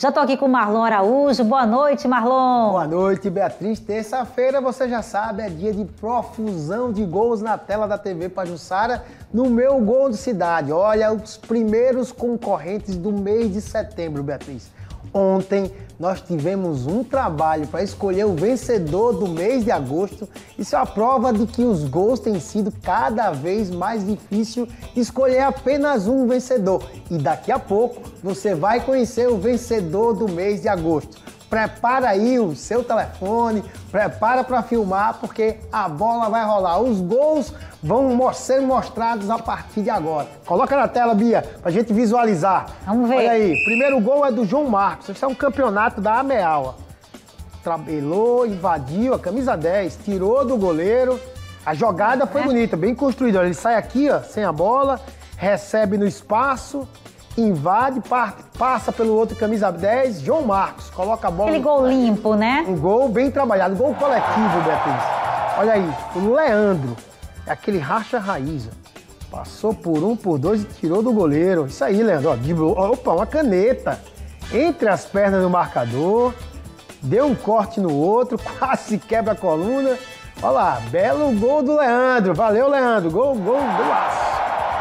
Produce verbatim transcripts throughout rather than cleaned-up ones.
Já tô aqui com o Marlon Araújo. Boa noite, Marlon. Boa noite, Beatriz. Terça-feira, você já sabe, é dia de profusão de gols na tela da T V Pajuçara no Meu Gol de Cidade. Olha, os primeiros concorrentes do mês de setembro, Beatriz. Ontem nós tivemos um trabalho para escolher o vencedor do mês de agosto. Isso é a prova de que os gols têm sido cada vez mais difícil escolher apenas um vencedor. E daqui a pouco você vai conhecer o vencedor do mês de agosto. Prepara aí o seu telefone, prepara para filmar, porque a bola vai rolar. Os gols vão ser mostrados a partir de agora. Coloca na tela, Bia, pra gente visualizar. Vamos ver. Olha aí, primeiro gol é do João Marcos. Isso é um campeonato da Ameal. Trabelou, invadiu a camisa dez, tirou do goleiro. A jogada foi bonita, bem construída. Ele sai aqui, ó, sem a bola, recebe no espaço, invade, passa pelo outro camisa dez, João Marcos, coloca a bola. Aquele gol limpo, né? Um gol bem trabalhado, gol coletivo, Beatriz. Olha aí, o Leandro, é aquele racha raiz, ó. Passou por um, por dois e tirou do goleiro. Isso aí, Leandro, ó, driblou, opa, uma caneta entre as pernas do marcador, deu um corte no outro, quase quebra a coluna. Olha lá, belo gol do Leandro, valeu, Leandro, gol, gol, golaço.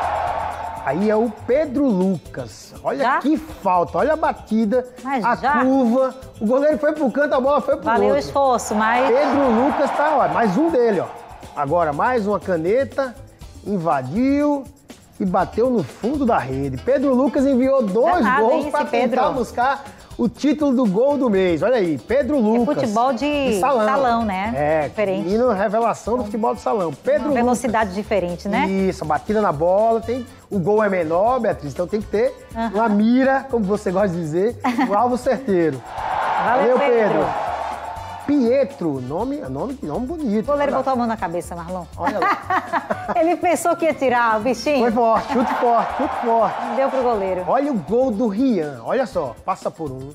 Aí é o Pedro Lucas. Olha já? Que falta, olha a batida, mas a já? curva. O goleiro foi pro canto, a bola foi pro Valeu outro. o esforço, mas... Pedro Lucas tá, ó, mais um dele, ó. Agora mais uma caneta, invadiu e bateu no fundo da rede. Pedro Lucas enviou dois Danado, gols para tentar Pedro. buscar o título do gol do mês. Olha aí, Pedro Lucas. É futebol de, de salão. salão, né? É, diferente. Menino revelação do futebol de salão. Pedro Uma velocidade Lucas. diferente, né? Isso, a batida na bola, tem, o gol é menor, Beatriz, então tem que ter uhum. uma mira, como você gosta de dizer, um alvo certeiro. Valeu, Valeu, Pedro. Pedro. Pietro, nome, nome, nome bonito. O goleiro botou a mão na cabeça, Marlon. Olha lá. Ele pensou que ia tirar o bichinho. Foi forte, chute forte, chute forte. Deu pro goleiro. Olha o gol do Rian, olha só, passa por um,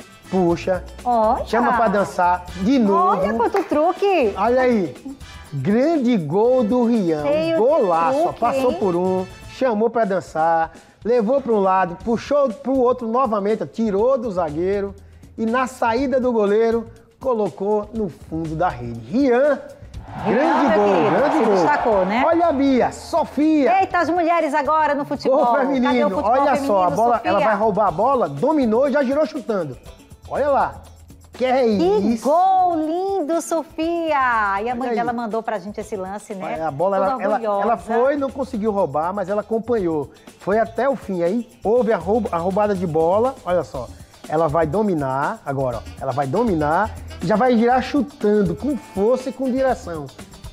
puxa, olha. Chama pra dançar, de novo. Olha quanto truque. Olha aí, grande gol do Rian, um golaço, truque, passou hein? por um, chamou pra dançar, levou para um lado, puxou pro outro novamente, tirou do zagueiro e na saída do goleiro, colocou no fundo da rede. Rian, grande Rian, gol, querido, grande se gol. destacou, né? Olha a Bia, Sofia. Eita, as mulheres agora no futebol. Gol feminino, Cadê o futebol olha feminino, só, a bola, Sofia? ela vai roubar a bola, dominou e já girou chutando. Olha lá. Que é Que isso? gol lindo, Sofia! E a mãe Olha dela aí. mandou pra gente esse lance, né? A bola, ela, Toda ela, orgulhosa. ela foi, não conseguiu roubar, mas ela acompanhou. Foi até o fim. Aí houve a, rouba, a roubada de bola, olha só. Ela vai dominar, agora, ó. Ela vai dominar e já vai girar chutando, com força e com direção.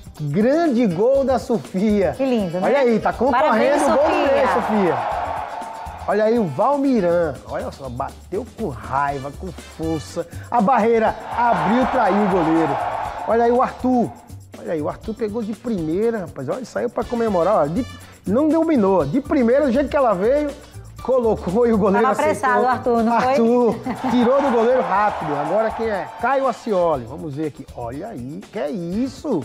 Grande gol da Sofia. Que lindo, né? Olha aí, tá concorrendo o gol do mês, Sofia. Olha aí o Valmiran, olha só, bateu com raiva, com força. A barreira abriu, traiu o goleiro. Olha aí o Arthur. Olha aí, o Arthur pegou de primeira, rapaz. Olha, saiu pra comemorar. Ó, de, não dominou. De primeira, do jeito que ela veio, colocou e o goleiro Tava apressado, aceitou. Arthur, não Arthur, foi? tirou do goleiro rápido. Agora quem é? Caio Acioli. Vamos ver aqui. Olha aí, que é isso?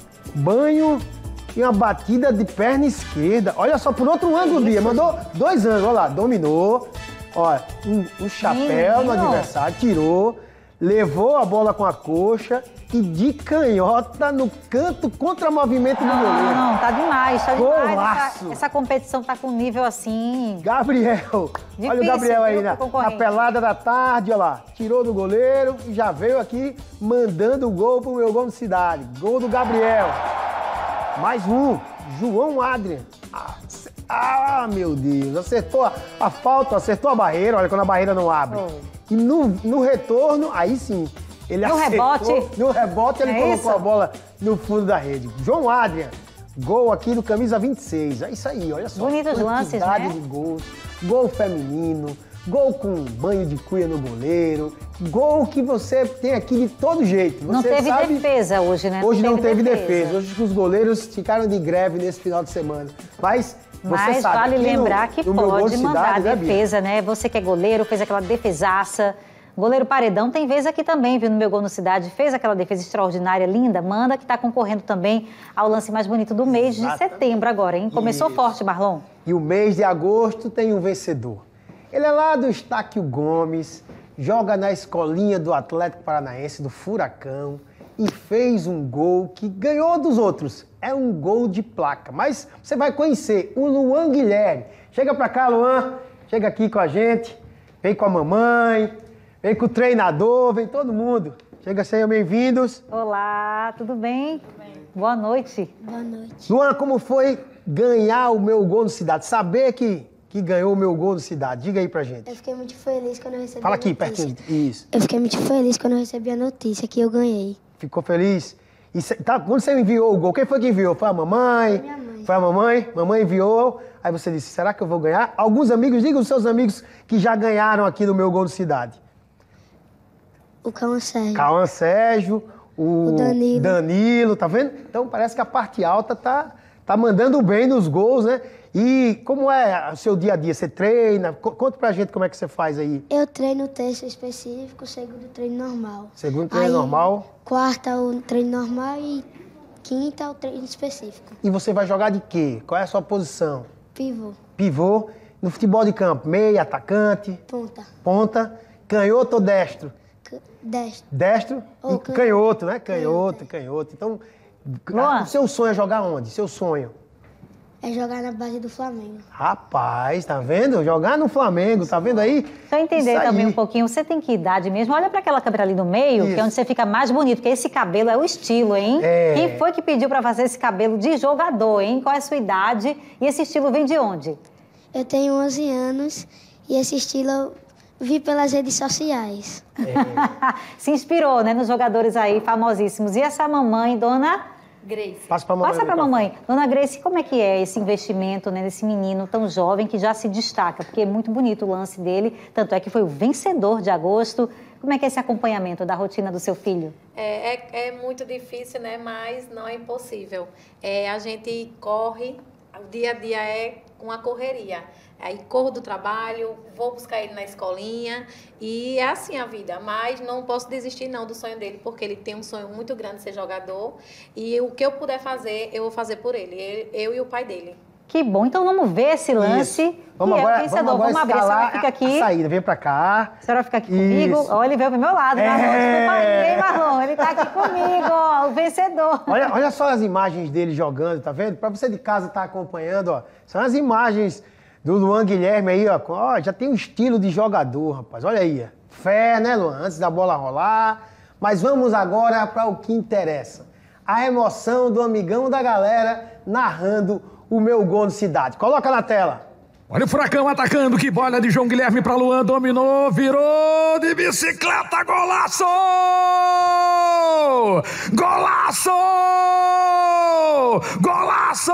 Banho e uma batida de perna esquerda. Olha só, por outro ângulo, Bia. Mandou dois ângulos. Olha lá, dominou. Olha, um, um chapéu no adversário, tirou. Levou a bola com a coxa e de canhota no canto contra movimento do Não, goleiro. não, tá demais, tá demais. Golaço. Essa, essa competição tá com nível assim. Gabriel. Difícil, Olha o Gabriel aí viu, na, pro na concorrente. pelada da tarde, olha lá. Tirou do goleiro e já veio aqui mandando o gol pro Meu Gol de Cidade. Gol do Gabriel. Mais um, João Adrian. Ah, ah, meu Deus, acertou a, a falta, acertou a barreira, olha quando a barreira não abre. Oh. E no, no retorno, aí sim, ele No acertou. rebote? No rebote ele É colocou isso? a bola no fundo da rede. João Adrian, gol aqui do camisa vinte e seis, é isso aí, olha só. Bonitos lances, Quantidade né? de gols, gol feminino, gol com banho de cuia no goleiro, gol que você tem aqui de todo jeito. Você Não teve sabe... defesa hoje, né? Hoje não teve defesa. Hoje os goleiros ficaram de greve nesse final de semana. Mas você Mas sabe, vale aqui lembrar no, que no Meu Gol pode de mandar Cidade, a né, Bia? defesa, né? Você que é goleiro, fez aquela defesaça. Goleiro Paredão tem vez aqui também, viu? No Meu Gol no Cidade, fez aquela defesa extraordinária, linda. Manda que tá concorrendo também ao lance mais bonito do mês de Exatamente. setembro agora, hein? Começou Isso. forte, Marlon. E o mês de agosto tem um vencedor. Ele é lá do Estáquio Gomes, joga na escolinha do Atlético Paranaense, do Furacão, e fez um gol que ganhou dos outros. É um gol de placa. Mas você vai conhecer o Luan Guilherme. Chega pra cá, Luan. Chega aqui com a gente. Vem com a mamãe. Vem com o treinador. Vem todo mundo. Chega, sejam bem-vindos. Olá, tudo bem? Tudo bem. Boa noite. Boa noite. Luan, como foi ganhar o meu gol no Cidade? Saber que, que ganhou o meu gol no Cidade. Diga aí pra gente. Eu fiquei muito feliz quando eu recebi Fala a aqui, notícia. pertinho. Isso. Eu fiquei muito feliz quando eu recebi a notícia que eu ganhei. Ficou feliz? E cê, tá, quando você enviou o gol, quem foi que enviou? Foi a mamãe? Foi minha mãe. Foi a mamãe? Mamãe enviou. Aí você disse, será que eu vou ganhar? Alguns amigos, diga os seus amigos que já ganharam aqui no meu gol do Cidade. O Cauã Sérgio. Cauã Sérgio, o, O Danilo. Danilo, tá vendo? Então parece que a parte alta tá, tá mandando bem nos gols, né? E como é o seu dia a dia? Você treina? Co- Conta pra gente como é que você faz aí. Eu treino terça específico, segundo treino normal. Segundo treino Aí, normal. Quarta o treino normal e quinta o treino específico. E você vai jogar de quê? Qual é a sua posição? Pivô, Pivô, no futebol de campo, meia, atacante, ponta, ponta, canhoto ou destro? c- destro. Destro Ou e canhoto. canhoto, né? Canhoto, Canhoto, é. canhoto. Então, Luan. o seu sonho é jogar onde? Seu sonho? É jogar na base do Flamengo. Rapaz, tá vendo? Jogar no Flamengo, tá vendo aí? Deixa eu entender Isso aí. também um pouquinho. Você tem que idade mesmo? Olha para aquela câmera ali no meio, que Isso. é onde você fica mais bonito, porque esse cabelo é o estilo, hein? É. Quem foi que pediu para fazer esse cabelo de jogador, hein? Qual é a sua idade? E esse estilo vem de onde? Eu tenho onze anos e esse estilo eu vi pelas redes sociais. Se inspirou, né, nos jogadores aí famosíssimos. E essa mamãe, dona... Grace. Passa pra mamãe. Passa para a então. mamãe. Dona Grace, como é que é esse investimento, né, nesse menino tão jovem que já se destaca? Porque é muito bonito o lance dele, tanto é que foi o vencedor de agosto. Como é que é esse acompanhamento da rotina do seu filho? É, é, é muito difícil, né? Mas não é impossível. É, a gente corre, o dia a dia é uma correria. Aí corro do trabalho, vou buscar ele na escolinha e é assim a vida. Mas não posso desistir não do sonho dele, porque ele tem um sonho muito grande de ser jogador. E o que eu puder fazer, eu vou fazer por ele. ele eu e o pai dele. Que bom, então vamos ver esse lance. Isso. Vamos que agora, é o vencedor. vamos agora Vamos abrir, a escalar senhora fica aqui. a saída. Vem pra cá. A senhora fica aqui Isso. comigo. Olha, ele veio pro meu lado, Marlon. É. Desculpa aí, hein, Marlon? Ele tá aqui comigo, ó, o vencedor. Olha, olha só as imagens dele jogando, tá vendo? Pra você de casa estar acompanhando, ó. São as imagens do Luan Guilherme aí, ó. Ó, já tem um estilo de jogador, rapaz. Olha aí, ó. Fé, né, Luan? Antes da bola rolar. Mas vamos agora para o que interessa. A emoção do amigão da galera narrando o meu gol no Cidade. Coloca na tela. Olha o Furacão atacando, que bola de João Guilherme para Luan, dominou, virou de bicicleta, golaço! Golaço! Golaço!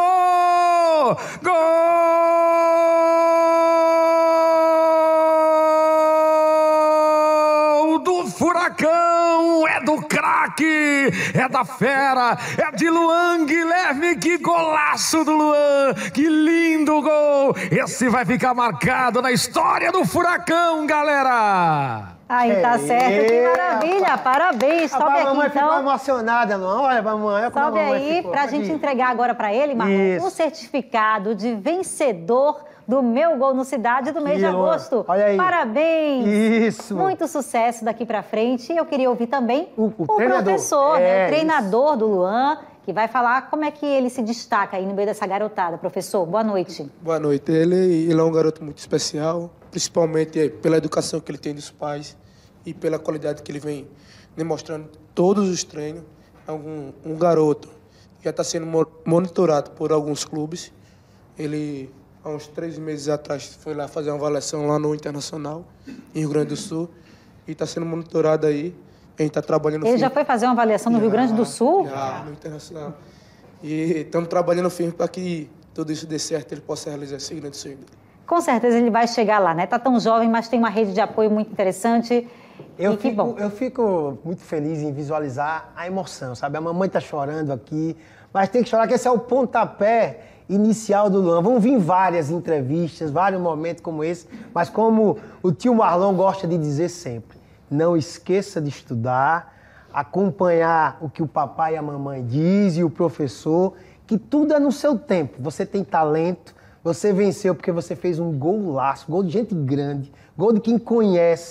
Gol do Furacão! É do craque! É da fera! É de Luan Guilherme! Que golaço do Luan! Que lindo gol! Esse vai ficar marcado na história do Furacão, galera! Aí, tá É, certo. Que maravilha. rapaz. Parabéns. Sobe Rapaz, a aqui, mamãe ficou então. emocionada, Luan. Olha, mamãe, olha como a Sobe mamãe aí ficou. pra Pode gente ir. entregar agora pra ele, Marlon, Isso. o certificado de vencedor do meu gol no Cidade do mês de Aqui, Luan. agosto. Olha aí. Parabéns. Isso. Muito sucesso daqui pra frente. E eu queria ouvir também O- o treinador. professor, É, né, o treinador do Luan, que vai falar como é que ele se destaca aí no meio dessa garotada. Professor, boa noite. Boa noite. Ele, ele é um garoto muito especial, principalmente pela educação que ele tem dos pais e pela qualidade que ele vem demonstrando todos os treinos. É um, um garoto que já está sendo mo- monitorado por alguns clubes. Ele, há uns três meses atrás, foi lá fazer uma avaliação lá no Internacional, em Rio Grande do Sul, e está sendo monitorado aí. A gente está trabalhando Ele já firme- foi fazer uma avaliação no Rio Grande do Sul? Já, no Internacional. E estamos trabalhando firme para que tudo isso dê certo e ele possa realizar esse grande sonho dele. Com certeza ele vai chegar lá, né? Tá tão jovem, mas tem uma rede de apoio muito interessante. Eu e que fico, bom. eu fico muito feliz em visualizar a emoção, sabe? A mamãe tá chorando aqui, mas tem que chorar, que esse é o pontapé inicial do Luan. Vão vir várias entrevistas, vários momentos como esse, mas como o tio Marlon gosta de dizer sempre, não esqueça de estudar, acompanhar o que o papai e a mamãe diz e o professor, que tudo é no seu tempo. Você tem talento, você venceu porque você fez um golaço, gol de gente grande, gol de quem conhece.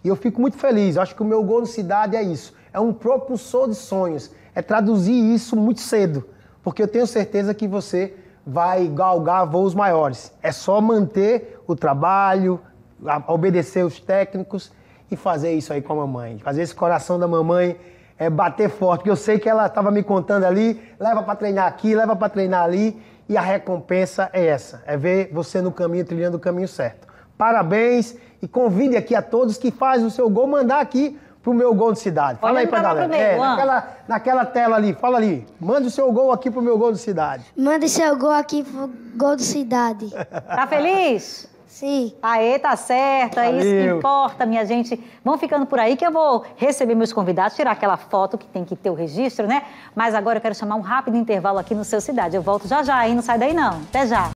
E eu fico muito feliz. Eu acho que o meu gol no Cidade é isso. É um propulsor de sonhos. É traduzir isso muito cedo. Porque eu tenho certeza que você vai galgar voos maiores. É só manter o trabalho, obedecer os técnicos e fazer isso aí com a mamãe. Fazer esse coração da mamãe é bater forte. Porque eu sei que ela estava me contando ali, leva para treinar aqui, leva para treinar ali. E a recompensa é essa. É ver você no caminho, trilhando o caminho certo. Parabéns e convide aqui a todos que fazem o seu gol, mandar aqui pro meu gol de Cidade. Fala aí pra galera. É, naquela, naquela tela ali, fala ali. Manda o seu gol aqui pro meu gol de Cidade. Mande seu gol aqui pro gol de Cidade. Tá feliz? Sim. Aê, tá certo, é Valeu. isso que importa, minha gente. Vão ficando por aí que eu vou receber meus convidados, tirar aquela foto que tem que ter o registro, né? Mas agora eu quero chamar um rápido intervalo aqui no Seu Cidade. Eu volto já já, hein? Não sai daí não. Até já.